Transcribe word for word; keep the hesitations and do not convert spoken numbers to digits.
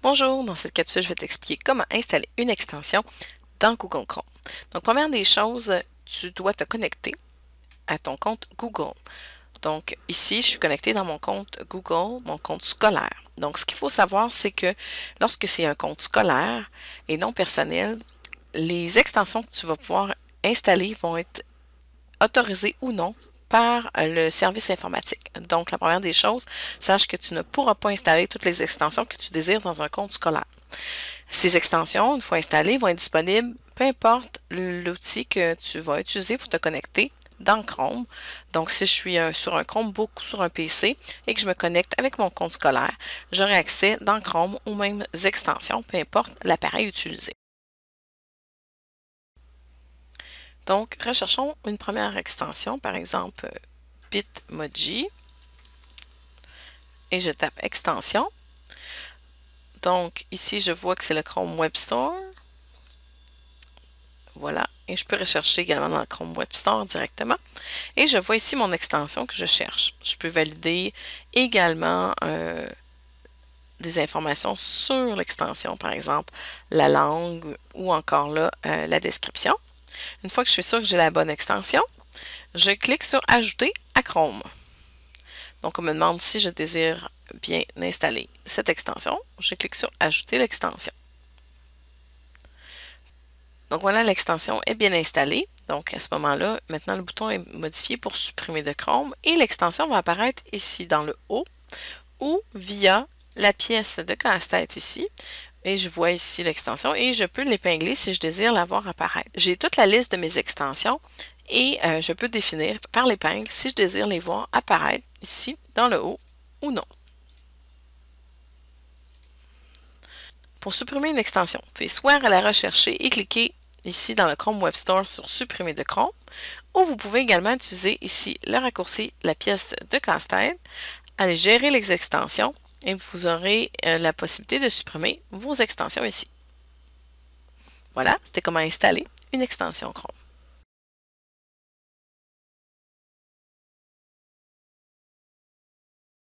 Bonjour, dans cette capsule, je vais t'expliquer comment installer une extension dans Google Chrome. Donc, première des choses, tu dois te connecter à ton compte Google. Donc, ici, je suis connectée dans mon compte Google, mon compte scolaire. Donc, ce qu'il faut savoir, c'est que lorsque c'est un compte scolaire et non personnel, les extensions que tu vas pouvoir installer vont être autorisées ou non par le service informatique. Donc, la première des choses, sache que tu ne pourras pas installer toutes les extensions que tu désires dans un compte scolaire. Ces extensions, une fois installées, vont être disponibles, peu importe l'outil que tu vas utiliser pour te connecter dans Chrome. Donc, si je suis un, sur un Chromebook ou sur un P C et que je me connecte avec mon compte scolaire, j'aurai accès dans Chrome aux mêmes extensions, peu importe l'appareil utilisé. Donc, recherchons une première extension, par exemple Bitmoji, et je tape extension. Donc, ici, je vois que c'est le Chrome Web Store. Voilà, et je peux rechercher également dans le Chrome Web Store directement. Et je vois ici mon extension que je cherche. Je peux valider également euh, des informations sur l'extension, par exemple la langue ou encore là euh, la description. Une fois que je suis sûr que j'ai la bonne extension, je clique sur Ajouter à Chrome. Donc, on me demande si je désire bien installer cette extension. Je clique sur Ajouter l'extension. Donc, voilà, l'extension est bien installée. Donc, à ce moment-là, maintenant, le bouton est modifié pour supprimer de Chrome et l'extension va apparaître ici dans le haut ou via la pièce de casse-tête ici. Et je vois ici l'extension et je peux l'épingler si je désire la voir apparaître. J'ai toute la liste de mes extensions et euh, je peux définir par l'épingle si je désire les voir apparaître ici dans le haut ou non. Pour supprimer une extension, vous pouvez soit la rechercher et cliquer ici dans le Chrome Web Store sur Supprimer de Chrome, ou vous pouvez également utiliser ici le raccourci, la pièce de casse-tête, aller gérer les extensions et vous aurez euh, la possibilité de supprimer vos extensions ici. Voilà, c'était comment installer une extension Chrome.